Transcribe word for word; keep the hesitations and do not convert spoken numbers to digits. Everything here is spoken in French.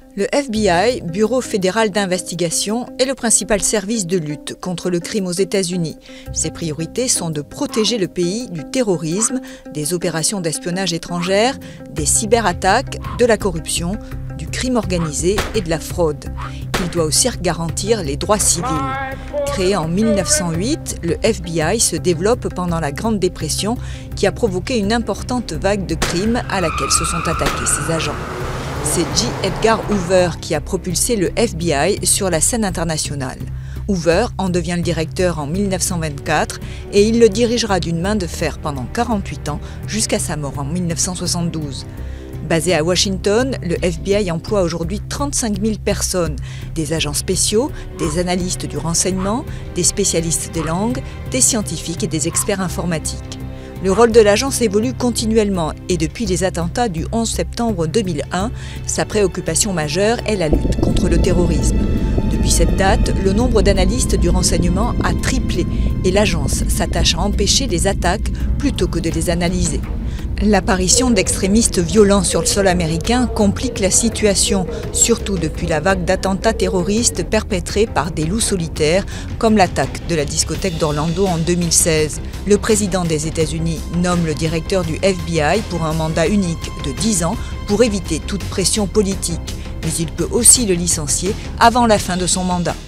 Le F B I, Bureau fédéral d'investigation, est le principal service de lutte contre le crime aux États-Unis. Ses priorités sont de protéger le pays du terrorisme, des opérations d'espionnage étrangères, des cyberattaques, de la corruption, du crime organisé et de la fraude. Il doit aussi garantir les droits civils. Créé en mille neuf cent huit, le F B I se développe pendant la Grande Dépression qui a provoqué une importante vague de crimes à laquelle se sont attaqués ses agents. C'est J. Edgar Hoover qui a propulsé le F B I sur la scène internationale. Hoover en devient le directeur en mille neuf cent vingt-quatre et il le dirigera d'une main de fer pendant quarante-huit ans jusqu'à sa mort en mille neuf cent soixante-douze. Basé à Washington, le F B I emploie aujourd'hui trente-cinq mille personnes, des agents spéciaux, des analystes du renseignement, des spécialistes des langues, des scientifiques et des experts informatiques. Le rôle de l'agence évolue continuellement et depuis les attentats du onze septembre deux mille un, sa préoccupation majeure est la lutte contre le terrorisme. Depuis cette date, le nombre d'analystes du renseignement a triplé et l'agence s'attache à empêcher les attaques plutôt que de les analyser. L'apparition d'extrémistes violents sur le sol américain complique la situation, surtout depuis la vague d'attentats terroristes perpétrés par des loups solitaires, comme l'attaque de la discothèque d'Orlando en deux mille seize. Le président des États-Unis nomme le directeur du F B I pour un mandat unique de dix ans pour éviter toute pression politique, mais il peut aussi le licencier avant la fin de son mandat.